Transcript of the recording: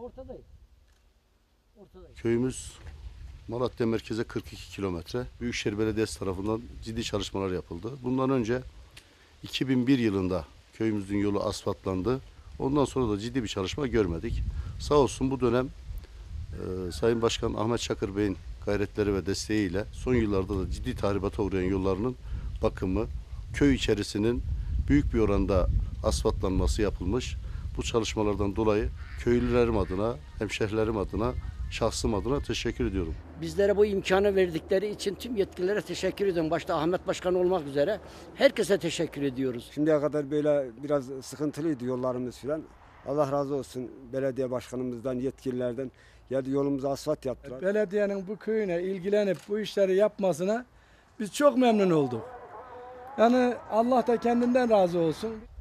ortadayım. Ortadayım. Köyümüz Malatya merkeze 42 kilometre. Büyükşehir Belediyesi tarafından ciddi çalışmalar yapıldı. Bundan önce 2001 yılında köyümüzün yolu asfaltlandı. Ondan sonra da ciddi bir çalışma görmedik. Sağ olsun bu dönem Sayın Başkan Ahmet Çakır Bey'in gayretleri ve desteğiyle son yıllarda da ciddi tahribata uğrayan yollarının bakımı, köy içerisinin büyük bir oranda asfaltlanması yapılmış. Bu çalışmalardan dolayı köylülerim adına, hemşehrilerim adına, şahsım adına teşekkür ediyorum. Bizlere bu imkanı verdikleri için tüm yetkililere teşekkür ediyorum. Başta Ahmet Başkan olmak üzere herkese teşekkür ediyoruz. Şimdiye kadar böyle biraz sıkıntılıydı yollarımız filan. Allah razı olsun belediye başkanımızdan, yetkililerden geldi yolumuzu asfalt yaptılar. Belediyenin bu köyüne ilgilenip bu işleri yapmasına biz çok memnun olduk. Yani Allah da kendinden razı olsun.